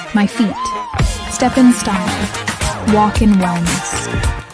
My feet. Step in style. Walk in wellness.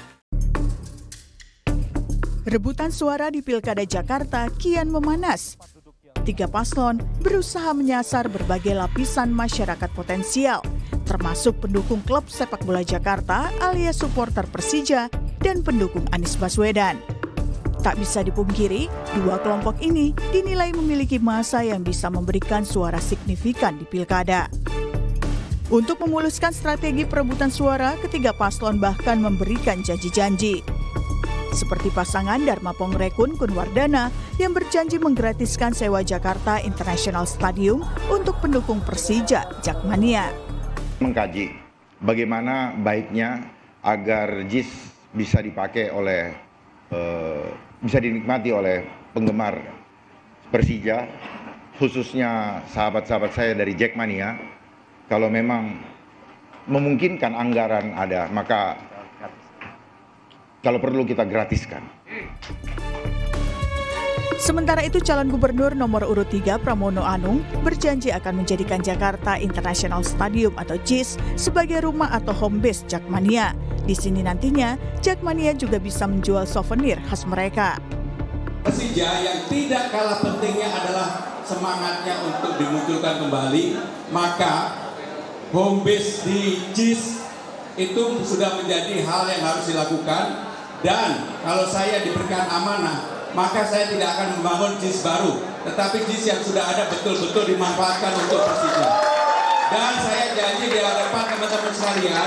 Rebutan suara di Pilkada Jakarta kian memanas. 3 paslon berusaha menyasar berbagai lapisan masyarakat potensial, termasuk pendukung klub sepak bola Jakarta alias supporter Persija dan pendukung Anies Baswedan. Tak bisa dipungkiri, 2 kelompok ini dinilai memiliki massa yang bisa memberikan suara signifikan di Pilkada. Untuk memuluskan strategi perebutan suara, ketiga paslon bahkan memberikan janji-janji. Seperti pasangan Dharma Pongrekun Kunwardana yang berjanji menggratiskan sewa Jakarta International Stadium untuk pendukung Persija Jakmania. Mengkaji bagaimana baiknya agar JIS bisa dipakai oleh bisa dinikmati oleh penggemar Persija, khususnya sahabat-sahabat saya dari Jakmania. Kalau memang memungkinkan anggaran ada, maka kalau perlu kita gratiskan. Sementara itu, calon gubernur nomor urut 3 Pramono Anung berjanji akan menjadikan Jakarta International Stadium atau JIS sebagai rumah atau home base Jakmania. Di sini nantinya, Jakmania juga bisa menjual souvenir khas mereka. Persija yang tidak kalah pentingnya adalah semangatnya untuk dimunculkan kembali, maka home base di JIS itu sudah menjadi hal yang harus dilakukan. Dan kalau saya diberikan amanah, maka saya tidak akan membangun JIS baru, tetapi JIS yang sudah ada betul-betul dimanfaatkan untuk Persija. Dan saya janji di hadapan teman-teman sekalian,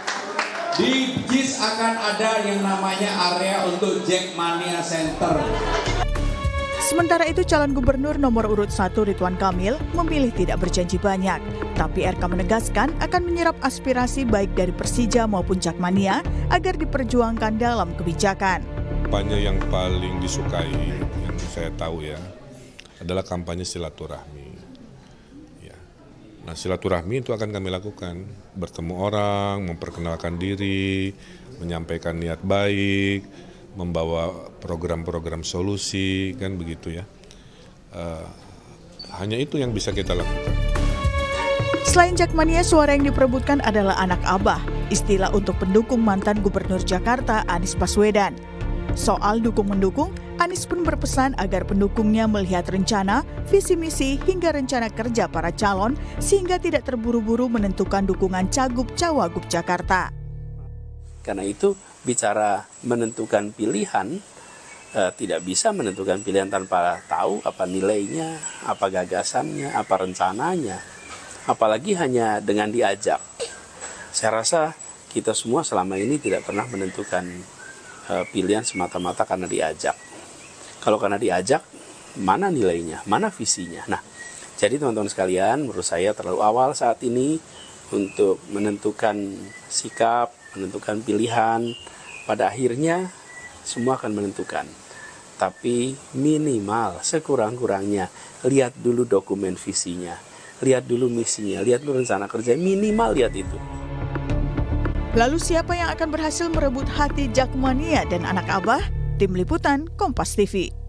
di JIS akan ada yang namanya area untuk Jakmania Center. Sementara itu, calon gubernur nomor urut 1 Ridwan Kamil memilih tidak berjanji banyak. Tapi RK menegaskan akan menyerap aspirasi baik dari Persija maupun Jakmania agar diperjuangkan dalam kebijakan. Kampanye yang paling disukai, yang saya tahu ya, adalah kampanye silaturahmi. Ya. Nah, silaturahmi itu akan kami lakukan. Bertemu orang, memperkenalkan diri, menyampaikan niat baik, membawa program-program solusi, kan begitu ya. Hanya itu yang bisa kita lakukan. Selain Jakmania, suara yang diperebutkan adalah anak abah, istilah untuk pendukung mantan Gubernur Jakarta Anies Baswedan. Soal dukung-mendukung, Anies pun berpesan agar pendukungnya melihat rencana, visi misi, hingga rencana kerja para calon sehingga tidak terburu-buru menentukan dukungan Cagup-Cawagup Jakarta. Karena itu, bicara menentukan pilihan, tidak bisa menentukan pilihan tanpa tahu apa nilainya, apa gagasannya, apa rencananya. Apalagi hanya dengan diajak. Saya rasa kita semua selama ini tidak pernah menentukan pilihan semata-mata karena diajak. Kalau karena diajak, mana nilainya, mana visinya. Nah, jadi teman-teman sekalian, menurut saya terlalu awal saat ini untuk menentukan sikap, menentukan pilihan. Pada akhirnya semua akan menentukan. Tapi minimal, sekurang-kurangnya, lihat dulu dokumen visinya. Lihat dulu misinya, lihat dulu rencana kerja, minimal lihat itu. Lalu siapa yang akan berhasil merebut hati Jakmania dan anak abah? Tim Liputan Kompas TV.